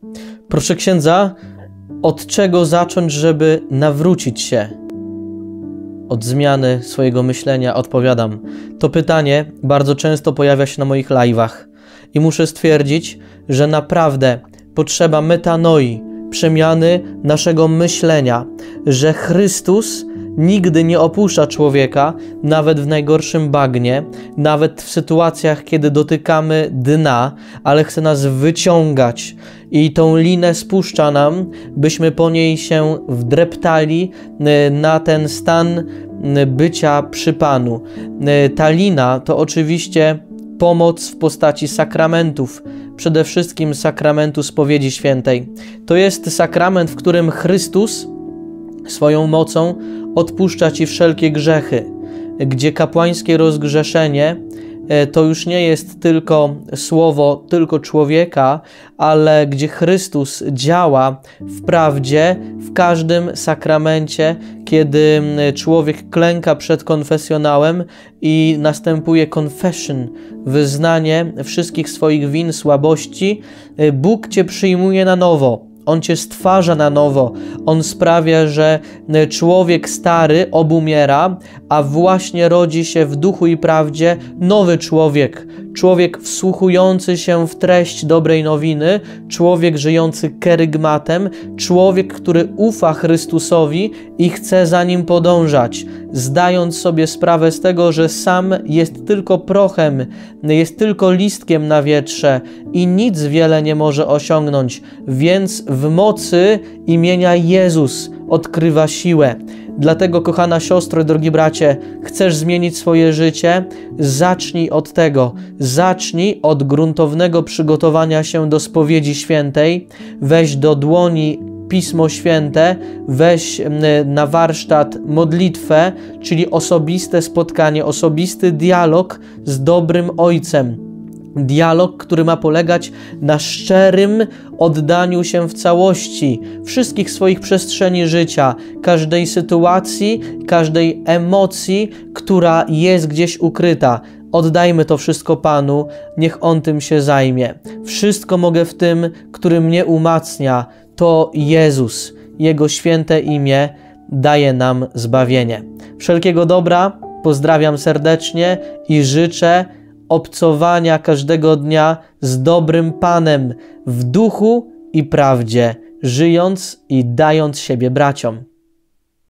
Proszę księdza, od czego zacząć, żeby nawrócić się? Od zmiany swojego myślenia odpowiadam. To pytanie bardzo często pojawia się na moich live'ach i muszę stwierdzić, że naprawdę potrzeba metanoi, przemiany naszego myślenia, że Chrystus nigdy nie opuszcza człowieka, nawet w najgorszym bagnie, nawet w sytuacjach, kiedy dotykamy dna, ale chce nas wyciągać i tą linę spuszcza nam, byśmy po niej się wdreptali na ten stan bycia przy Panu. Ta lina to oczywiście pomoc w postaci sakramentów, przede wszystkim sakramentu spowiedzi świętej. To jest sakrament, w którym Chrystus swoją mocą odpuszcza Ci wszelkie grzechy, gdzie kapłańskie rozgrzeszenie to już nie jest tylko słowo tylko człowieka, ale gdzie Chrystus działa w prawdzie, w każdym sakramencie, kiedy człowiek klęka przed konfesjonałem i następuje confession, wyznanie wszystkich swoich win, słabości, Bóg Cię przyjmuje na nowo. On Cię stwarza na nowo. On sprawia, że człowiek stary obumiera, a właśnie rodzi się w duchu i prawdzie nowy człowiek. Człowiek wsłuchujący się w treść dobrej nowiny, człowiek żyjący kerygmatem, człowiek, który ufa Chrystusowi i chce za Nim podążać, zdając sobie sprawę z tego, że sam jest tylko prochem, jest tylko listkiem na wietrze i nic wiele nie może osiągnąć, więc w mocy imienia Jezus odkrywa siłę. Dlatego, kochana siostro, drogi bracie, chcesz zmienić swoje życie? Zacznij od tego. Zacznij od gruntownego przygotowania się do spowiedzi świętej. Weź do dłoni Pismo Święte, weź na warsztat modlitwę, czyli osobiste spotkanie, osobisty dialog z dobrym Ojcem. Dialog, który ma polegać na szczerym oddaniu się w całości wszystkich swoich przestrzeni życia, każdej sytuacji, każdej emocji, która jest gdzieś ukryta. Oddajmy to wszystko Panu, niech On tym się zajmie. Wszystko mogę w tym, który mnie umacnia. To Jezus, Jego święte imię daje nam zbawienie. Wszelkiego dobra, pozdrawiam serdecznie i życzę obcowania każdego dnia z dobrym Panem w duchu i prawdzie, żyjąc i dając siebie braciom.